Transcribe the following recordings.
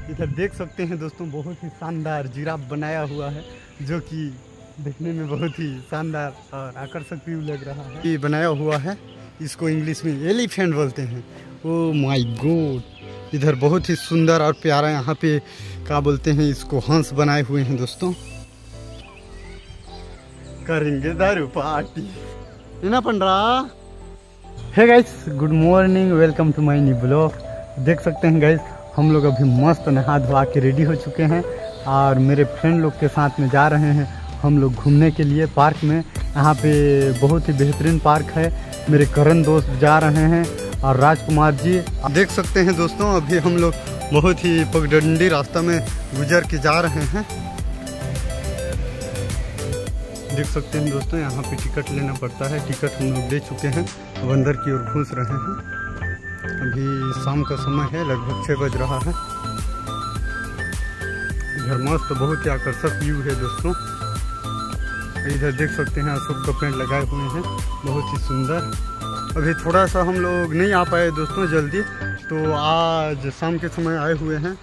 इधर देख सकते हैं दोस्तों, बहुत ही शानदार जिराफ बनाया हुआ है, जो कि देखने में बहुत ही शानदार और आकर्षक व्यू लग रहा है। ये बनाया हुआ है, इसको इंग्लिश में एलिफेंट बोलते हैं। ओ माय गॉड, इधर बहुत ही सुंदर और प्यारा यहाँ पे क्या बोलते हैं इसको, हंस बनाए हुए हैं दोस्तों। करेंगे दारू पार्टी ना पंडरा। Hey guys, good morning, welcome to my new blog. देख सकते हैं गाइस, हम लोग अभी मस्त नहा धोआ के रेडी हो चुके हैं और मेरे फ्रेंड लोग के साथ में जा रहे हैं हम लोग घूमने के लिए पार्क में। यहाँ पे बहुत ही बेहतरीन पार्क है। मेरे करण दोस्त जा रहे हैं और राजकुमार जी। देख सकते हैं दोस्तों, अभी हम लोग बहुत ही पगडंडी रास्ता में गुजर के जा रहे हैं। देख सकते हैं दोस्तों, यहाँ पे टिकट लेना पड़ता है। टिकट हम लोग ले चुके हैं, अब अंदर की ओर घुस रहे हैं। अभी शाम का समय है, लगभग 6 बज रहा है। इधर मस्त बहुत ही आकर्षक व्यू है दोस्तों। इधर देख सकते हैं अशोक का पेड़ लगाए हुए हैं, बहुत ही सुंदर। अभी थोड़ा सा हम लोग नहीं आ पाए दोस्तों जल्दी, तो आज शाम के समय आए हुए हैं।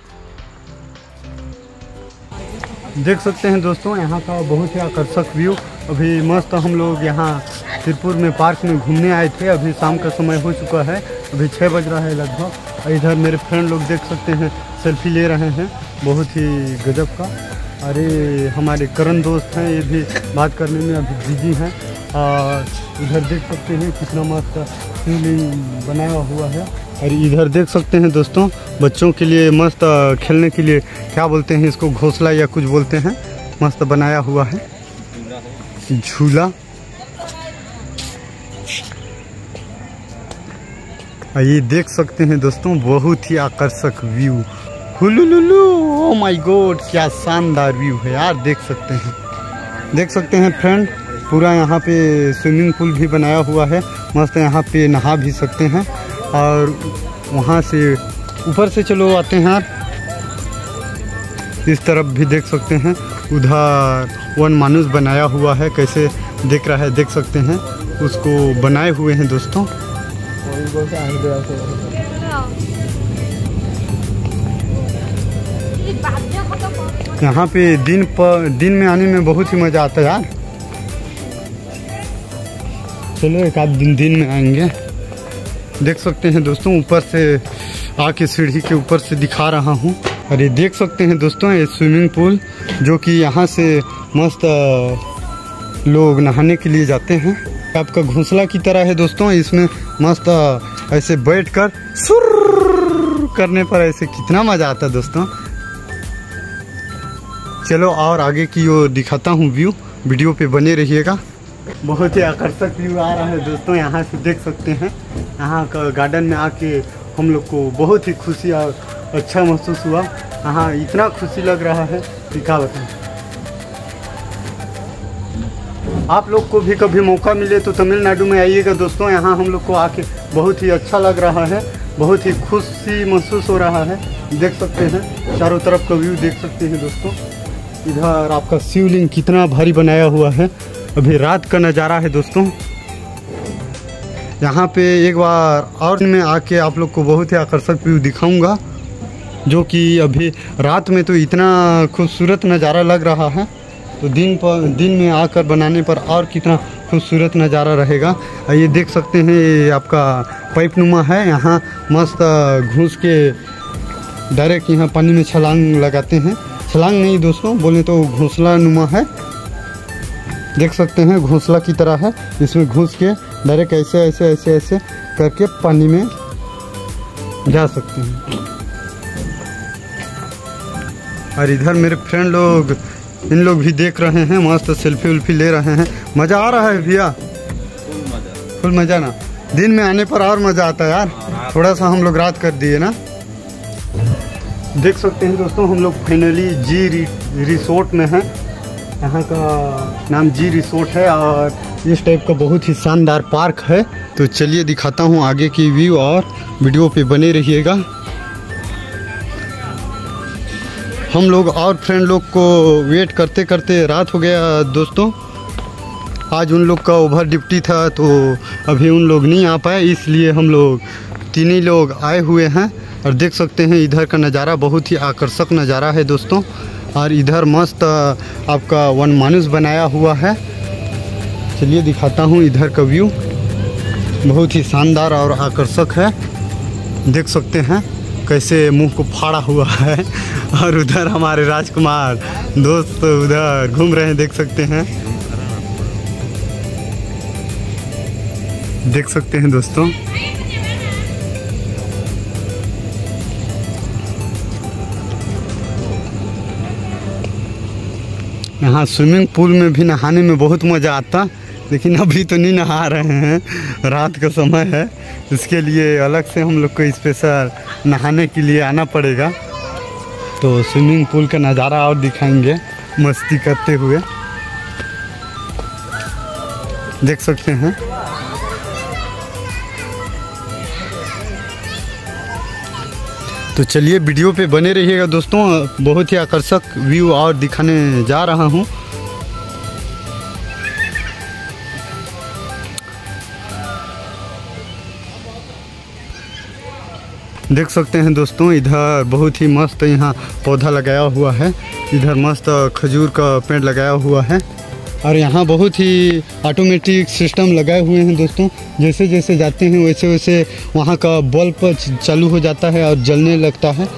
देख सकते हैं दोस्तों, यहाँ का बहुत ही आकर्षक व्यू। अभी मस्त हम लोग यहाँ तिरपुर में पार्क में घूमने आए थे। अभी शाम का समय हो चुका है, अभी 6 बज रहा है लगभग। इधर मेरे फ्रेंड लोग देख सकते हैं सेल्फी ले रहे हैं, बहुत ही गजब का। अरे हमारे करण दोस्त हैं, ये भी बात करने में अभी बिजी हैं। और इधर देख सकते हैं कितना मस्त फीलिंग बनाया हुआ है। और इधर देख सकते हैं दोस्तों, बच्चों के लिए मस्त खेलने के लिए क्या बोलते हैं इसको, घोंसला या कुछ बोलते हैं, मस्त बनाया हुआ है झूला। ये देख सकते हैं दोस्तों, बहुत ही आकर्षक व्यू। हुलुलुलु, ओ माय गॉड, क्या शानदार व्यू है यार। देख सकते हैं फ्रेंड, पूरा यहाँ पे स्विमिंग पूल भी बनाया हुआ है। मस्त यहाँ पे नहा भी सकते हैं। और वहाँ से ऊपर से चलो आते हैं यार, इस तरफ भी देख सकते हैं। उधर वन मानुष बनाया हुआ है, कैसे देख रहा है देख सकते हैं, उसको बनाए हुए हैं दोस्तों। यहाँ पे दिन में आने में बहुत ही मज़ा आता है यार। चलो एक आध दिन में आएंगे। देख सकते हैं दोस्तों, ऊपर से आके सीढ़ी के ऊपर से दिखा रहा हूँ। अरे देख सकते हैं दोस्तों, ये स्विमिंग पूल जो कि यहाँ से मस्त लोग नहाने के लिए जाते हैं। आपका घोंसला की तरह है दोस्तों, इसमें मस्त ऐसे बैठकर सुर करने पर ऐसे कितना मज़ा आता है दोस्तों। चलो और आगे की ओर दिखाता हूँ व्यू, वीडियो पे बने रहिएगा। बहुत ही आकर्षक व्यू आ रहा है दोस्तों, यहाँ से देख सकते हैं। यहाँ का गार्डन में आके हम लोग को बहुत ही खुशी और अच्छा महसूस हुआ। यहाँ इतना खुशी लग रहा है कि क्या बताएं। आप लोग को भी कभी मौका मिले तो तमिलनाडु में आइएगा दोस्तों। यहाँ हम लोग को आके बहुत ही अच्छा लग रहा है, बहुत ही खुशी महसूस हो रहा है। देख सकते हैं चारों तरफ का व्यू देख सकते हैं दोस्तों। इधर आपका शिवलिंग कितना भारी बनाया हुआ है। अभी रात का नज़ारा है दोस्तों। यहाँ पे एक बार और मैं आके आप लोग को बहुत ही आकर्षक व्यू दिखाऊंगा, जो कि अभी रात में तो इतना खूबसूरत नज़ारा लग रहा है, तो दिन में आकर बनाने पर और कितना खूबसूरत नज़ारा रहेगा। ये देख सकते हैं, ये आपका पाइप नुमा है। यहाँ मस्त घुस के डायरेक्ट यहाँ पानी में छलांग लगाते हैं। छलांग नहीं दोस्तों, बोले तो घोंसला नुमा है। देख सकते हैं घोंसला की तरह है, इसमें घुस के डायरेक्ट ऐसे ऐसे ऐसे ऐसे करके पानी में जा सकते हैं। और इधर मेरे फ्रेंड लोग, इन लोग भी देख रहे हैं, मस्त सेल्फी उल्फी ले रहे हैं। मज़ा आ रहा है भैया, फुल मज़ा ना। दिन में आने पर और मज़ा आता है यार। थोड़ा सा हम लोग रात कर दिए ना। देख सकते हैं दोस्तों, हम लोग फाइनली जी रिसोर्ट में हैं। यहाँ का नाम जी रिसोर्ट है और इस टाइप का बहुत ही शानदार पार्क है। तो चलिए दिखाता हूँ आगे की व्यू, और वीडियो पे बने रहिएगा। हम लोग और फ्रेंड लोग को वेट करते करते रात हो गया दोस्तों। आज उन लोग का ओवर ड्यूटी था, तो अभी उन लोग नहीं आ पाए, इसलिए हम लोग तीन ही लोग आए हुए हैं। और देख सकते हैं इधर का नज़ारा बहुत ही आकर्षक नज़ारा है दोस्तों। और इधर मस्त आपका वनमानुष बनाया हुआ है। चलिए दिखाता हूँ इधर का व्यू, बहुत ही शानदार और आकर्षक है। देख सकते हैं कैसे मुंह को फाड़ा हुआ है। और उधर हमारे राजकुमार दोस्त उधर घूम रहे हैं, देख सकते हैं, देख सकते हैं दोस्तों। यहाँ स्विमिंग पूल में भी नहाने में बहुत मज़ा आता, लेकिन अभी तो नहीं नहा रहे हैं, रात का समय है, इसके लिए अलग से हम लोग को स्पेशल नहाने के लिए आना पड़ेगा। तो स्विमिंग पूल का नज़ारा और दिखाएंगे मस्ती करते हुए, देख सकते हैं। तो चलिए वीडियो पे बने रहिएगा दोस्तों, बहुत ही आकर्षक व्यू और दिखाने जा रहा हूँ। देख सकते हैं दोस्तों इधर बहुत ही मस्त यहाँ पौधा लगाया हुआ है, इधर मस्त खजूर का पेड़ लगाया हुआ है। और यहाँ बहुत ही ऑटोमेटिक सिस्टम लगाए हुए हैं दोस्तों, जैसे जैसे जाते हैं वैसे वैसे वहाँ का बल्ब चालू हो जाता है और जलने लगता है।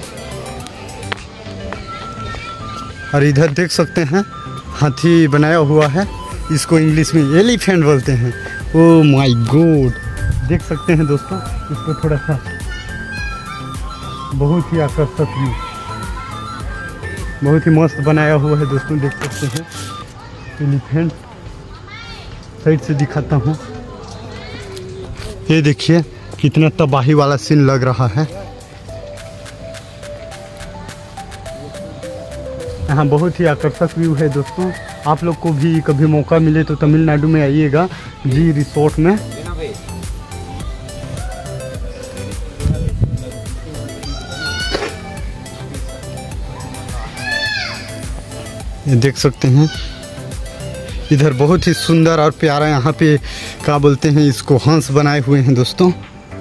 और इधर देख सकते हैं हाथी बनाया हुआ है, इसको इंग्लिश में एलिफेंट बोलते हैं। ओ माय गॉड, देख सकते हैं दोस्तों इसको थोड़ा सा, बहुत ही आकर्षक व्यू, बहुत ही मस्त बनाया हुआ है दोस्तों, देख सकते हैं। एलिफेंट साइड से दिखाता हूँ, ये देखिए कितना तबाही वाला सीन लग रहा है। यहाँ बहुत ही आकर्षक व्यू है दोस्तों। आप लोग को भी कभी मौका मिले तो तमिलनाडु में आइएगा, जी रिसोर्ट में। ये देख सकते हैं इधर बहुत ही सुंदर और प्यारा, यहाँ पे क्या बोलते हैं इसको, हंस बनाए हुए हैं दोस्तों,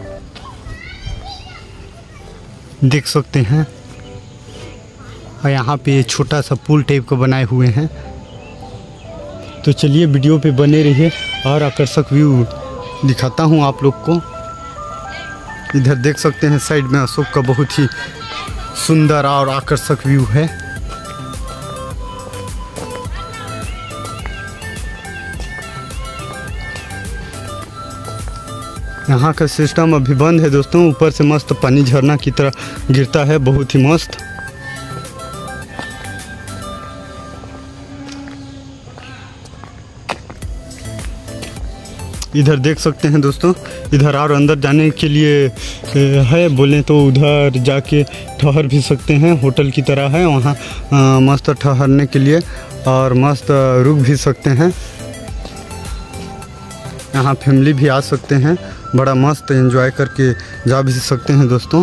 देख सकते हैं। और यहाँ पे छोटा सा पुल टाइप का बनाए हुए हैं। तो चलिए वीडियो पे बने रहिए और आकर्षक व्यू दिखाता हूँ आप लोग को। इधर देख सकते हैं साइड में अशोक का बहुत ही सुंदर और आकर्षक व्यू है। यहाँ का सिस्टम अभी बंद है दोस्तों, ऊपर से मस्त पानी झरना की तरह गिरता है, बहुत ही मस्त। इधर देख सकते हैं दोस्तों, इधर और अंदर जाने के लिए है, बोले तो उधर जाके ठहर भी सकते हैं, होटल की तरह है वहाँ, मस्त ठहरने के लिए, और मस्त रुक भी सकते हैं। यहाँ फैमिली भी आ सकते हैं, बड़ा मस्त एंजॉय करके जा भी सकते हैं दोस्तों।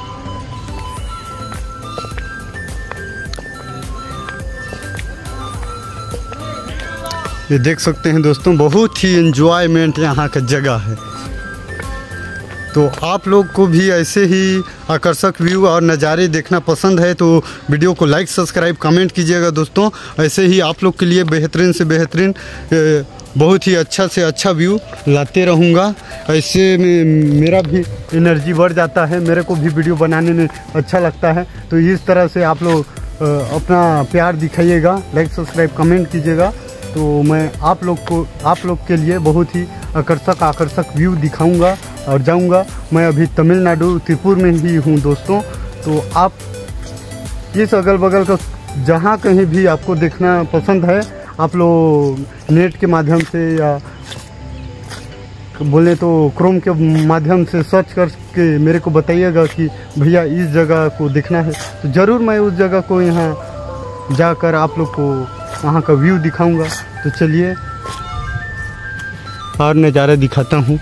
ये देख सकते हैं दोस्तों, बहुत ही एंजॉयमेंट यहाँ का जगह है। तो आप लोग को भी ऐसे ही आकर्षक व्यू और नज़ारे देखना पसंद है तो वीडियो को लाइक, सब्सक्राइब, कमेंट कीजिएगा दोस्तों। ऐसे ही आप लोग के लिए बेहतरीन से बेहतरीन बहुत ही अच्छा से अच्छा व्यू लाते रहूँगा। ऐसे में मेरा भी एनर्जी बढ़ जाता है, मेरे को भी वीडियो बनाने में अच्छा लगता है। तो इस तरह से आप लोग अपना प्यार दिखाइएगा, लाइक, सब्सक्राइब, कमेंट कीजिएगा। तो मैं आप लोग के लिए बहुत ही आकर्षक व्यू दिखाऊंगा और जाऊंगा। मैं अभी तमिलनाडु त्रिपुर में ही हूँ दोस्तों। तो आप इस अगल बगल का जहाँ कहीं भी आपको देखना पसंद है, आप लोग नेट के माध्यम से या बोले तो क्रोम के माध्यम से सर्च करके मेरे को बताइएगा कि भैया इस जगह को देखना है, तो ज़रूर मैं उस जगह को यहाँ जाकर आप लोग को वहाँ का व्यू दिखाऊंगा। तो चलिए और नज़ारा दिखाता हूँ।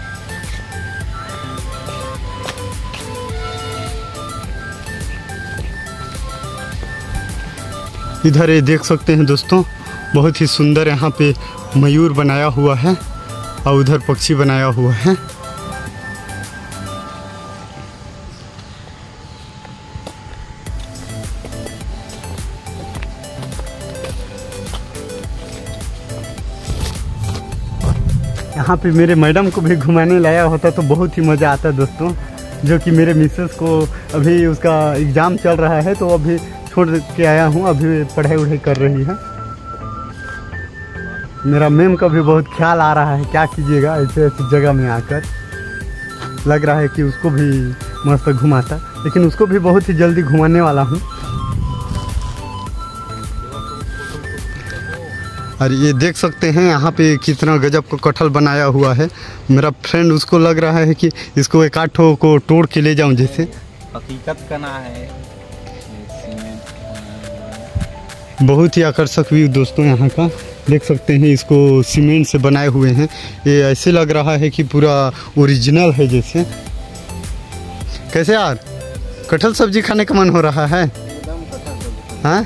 इधर ये देख सकते हैं दोस्तों, बहुत ही सुंदर यहाँ पे मयूर बनाया हुआ है और उधर पक्षी बनाया हुआ है। यहाँ पे मेरे मैडम को भी घुमाने लाया होता तो बहुत ही मज़ा आता दोस्तों, जो कि मेरे मिसेस को अभी उसका एग्ज़ाम चल रहा है तो अभी छोड़ के आया हूँ, अभी पढ़ाई वढ़ाई कर रही है। मेरा मैम का भी बहुत ख्याल आ रहा है, क्या कीजिएगा ऐसे ऐसी जगह में आकर, लग रहा है कि उसको भी मस्त घुमाता, लेकिन उसको भी बहुत ही जल्दी घुमाने वाला हूँ। और ये देख सकते हैं यहाँ पे कितना गजब का कटहल बनाया हुआ है। मेरा फ्रेंड उसको लग रहा है कि इसको एक आठ ठो को तोड़ के ले जाऊँ जैसे। हकीकत करना है। बहुत ही आकर्षक व्यू दोस्तों यहाँ का, देख सकते हैं इसको सीमेंट से बनाए हुए हैं। ये ऐसे लग रहा है कि पूरा ओरिजिनल है जैसे। कैसे यार, कटहल सब्जी खाने का मन हो रहा है? हाँ,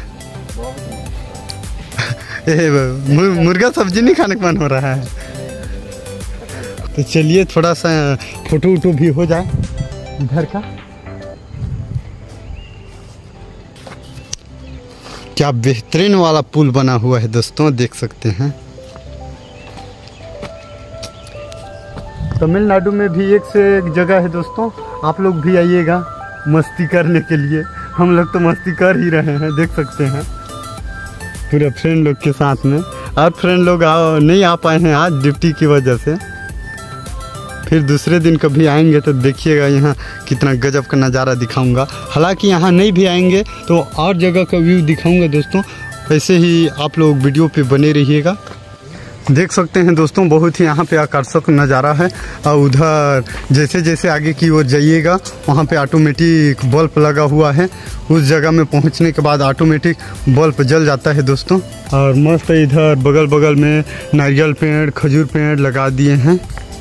मुर्गा सब्जी नहीं खाने का मन हो रहा है? तो चलिए थोड़ा सा फोटो वोटो भी हो जाए इधर का। क्या बेहतरीन वाला पुल बना हुआ है दोस्तों, देख सकते हैं। तमिलनाडु में भी एक से एक जगह है दोस्तों, आप लोग भी आइएगा मस्ती करने के लिए। हम लोग तो मस्ती कर ही रहे हैं, देख सकते हैं पूरे फ्रेंड लोग के साथ में। और फ्रेंड लोग नहीं आ पाए हैं आज ड्यूटी की वजह से, फिर दूसरे दिन कभी आएंगे तो देखिएगा यहाँ कितना गजब का नज़ारा दिखाऊंगा। हालांकि यहाँ नहीं भी आएंगे तो और जगह का व्यू दिखाऊंगा दोस्तों, ऐसे ही आप लोग वीडियो पे बने रहिएगा। देख सकते हैं दोस्तों बहुत ही यहाँ पे आकर्षक नज़ारा है। और उधर जैसे जैसे आगे की ओर जाइएगा वहाँ पे ऑटोमेटिक बल्ब लगा हुआ है, उस जगह में पहुँचने के बाद ऑटोमेटिक बल्ब जल जाता है दोस्तों। और मस्त इधर बगल बगल में नारियल पेड़, खजूर पेड़ लगा दिए हैं।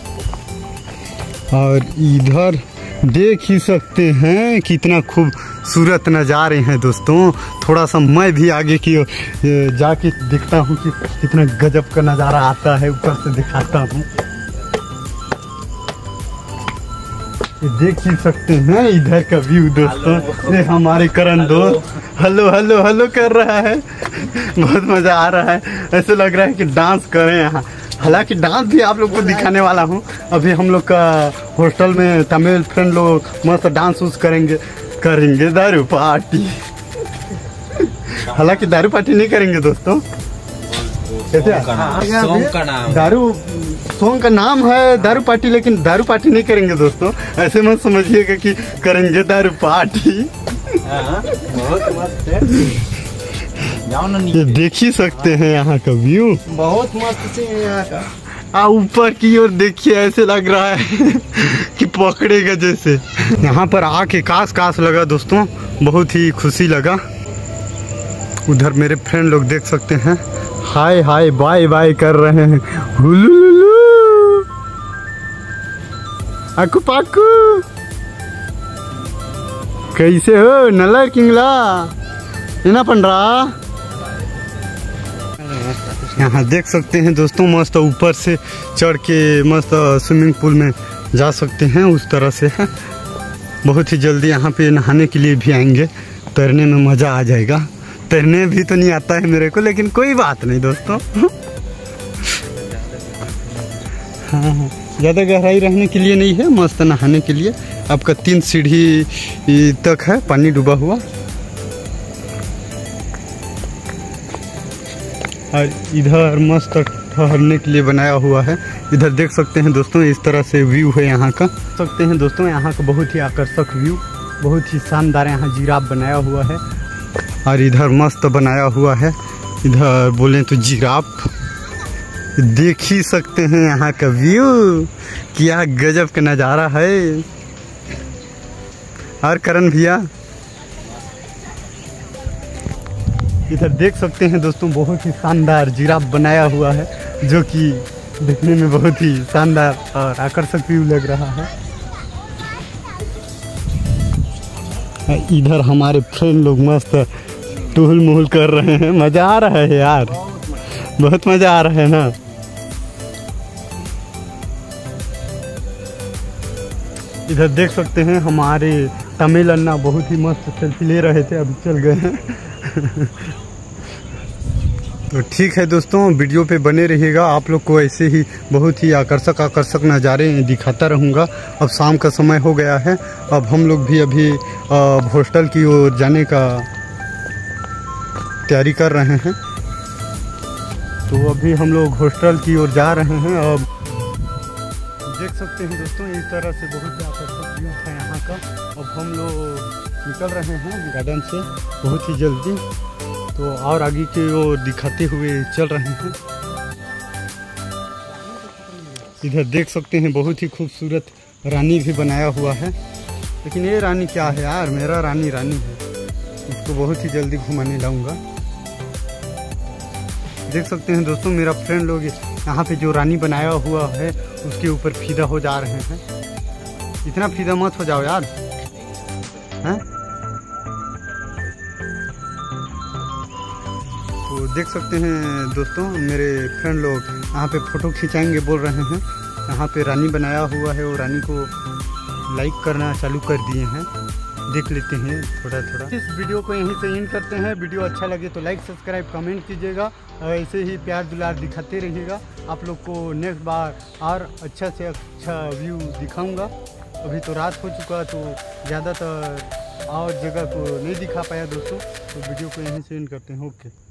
और इधर देख ही सकते हैं कितना खूबसूरत नज़ारे हैं दोस्तों। थोड़ा सा मैं भी आगे की जाके देखता हूँ कि कितना गजब का नज़ारा आता है, ऊपर से दिखाता हूँ। ये देख ही सकते हैं इधर का व्यू दोस्तों। ये हमारे करण दोस्त हेलो हेलो हेलो कर रहा है, बहुत मज़ा आ रहा है। ऐसे लग रहा है कि डांस करें यहाँ। हालांकि डांस भी आप लोग को दिखाने वाला हूँ। अभी हम लोग का हॉस्टल में तमिल फ्रेंड लोग मस्त डांस उस करेंगे दारू पार्टी। हालांकि दारू पार्टी नहीं करेंगे दोस्तों, कैसे सॉन्ग का नाम है दारू पार्टी, लेकिन दारू पार्टी नहीं करेंगे दोस्तों, ऐसे मत समझिएगा कि करेंगे दारू पार्टी। ये देख ही सकते हैं यहाँ का व्यू, बहुत मस्त से यहाँ का। ऊपर की ओर देखिए, ऐसे लग रहा है कि पकड़ेगा जैसे। यहाँ पर आके काश लगा दोस्तों, बहुत ही खुशी लगा। उधर मेरे फ्रेंड लोग देख सकते हैं हाय हाय बाय बाय कर रहे हैं। हुलुलुलु आकू पाकू, कैसे हो नल्ला किंगला इना पंडरा। यहाँ देख सकते हैं दोस्तों मस्त ऊपर से चढ़ के मस्त स्विमिंग पूल में जा सकते हैं, उस तरह से है। बहुत ही जल्दी यहाँ पे नहाने के लिए भी आएंगे, तैरने में मज़ा आ जाएगा। तैरने भी तो नहीं आता है मेरे को, लेकिन कोई बात नहीं दोस्तों। हाँ, ज़्यादा गहराई रहने के लिए नहीं है, मस्त नहाने के लिए। आपका 3 सीढ़ी तक है पानी डूबा हुआ। और इधर मस्त ठहरने के लिए बनाया हुआ है। इधर देख सकते हैं दोस्तों इस तरह से व्यू है यहाँ का। सकते हैं दोस्तों यहाँ का बहुत ही आकर्षक व्यू, बहुत ही शानदार यहाँ जिराफ बनाया हुआ है। और इधर मस्त बनाया हुआ है, इधर बोलें तो जिराफ। देख ही सकते हैं यहाँ का व्यू, क्या गजब का नज़ारा है। और करण भैया इधर देख सकते हैं दोस्तों बहुत ही शानदार जिराफ बनाया हुआ है, जो कि देखने में बहुत ही शानदार और आकर्षक व्यू लग रहा है। इधर हमारे फ्रेंड लोग मस्त टहल महल कर रहे हैं, मज़ा आ रहा है यार, बहुत मज़ा आ रहा है ना। इधर देख सकते हैं हमारे तमिल अन्ना बहुत ही मस्त सेल्फी ले रहे थे, अभी चल गए हैं। तो ठीक है दोस्तों, वीडियो पे बने रहिएगा। आप लोग को ऐसे ही बहुत ही आकर्षक नज़ारे दिखाता रहूँगा। अब शाम का समय हो गया है, अब हम लोग भी अभी हॉस्टल की ओर जाने का तैयारी कर रहे हैं। तो अभी हम लोग हॉस्टल की ओर जा रहे हैं। अब देख सकते हैं दोस्तों, इस तरह से बहुत ही आकर्षक व्यू है यहाँ का। अब हम लोग निकल रहे हैं गार्डन से बहुत ही जल्दी, तो और आगे की ओर दिखाते हुए चल रहे हैं। इधर देख सकते हैं बहुत ही खूबसूरत रानी भी बनाया हुआ है, लेकिन ये रानी क्या है यार, मेरा रानी है। इसको बहुत ही जल्दी घुमाने लाऊंगा। देख सकते हैं दोस्तों, मेरा फ्रेंड लोग यहाँ पे जो रानी बनाया हुआ है उसके ऊपर फीदा हो जा रहे हैं। इतना फीदा मत हो जाओ यार, हैं? तो देख सकते हैं दोस्तों, मेरे फ्रेंड लोग यहाँ पे फ़ोटो खिंचाएंगे बोल रहे हैं। यहाँ पे रानी बनाया हुआ है और रानी को लाइक करना चालू कर दिए हैं। देख लेते हैं थोड़ा थोड़ा। इस वीडियो को यहीं से एंड करते हैं। वीडियो अच्छा लगे तो लाइक सब्सक्राइब कमेंट कीजिएगा और ऐसे ही प्यार दुलार दिखाते रहिएगा। आप लोग को नेक्स्ट बार और अच्छा से अच्छा व्यू दिखाऊंगा। अभी तो रात हो चुका, तो ज़्यादातर और जगह को नहीं दिखा पाया दोस्तों, तो वीडियो को यहीं से एंड करते हैं। ओके।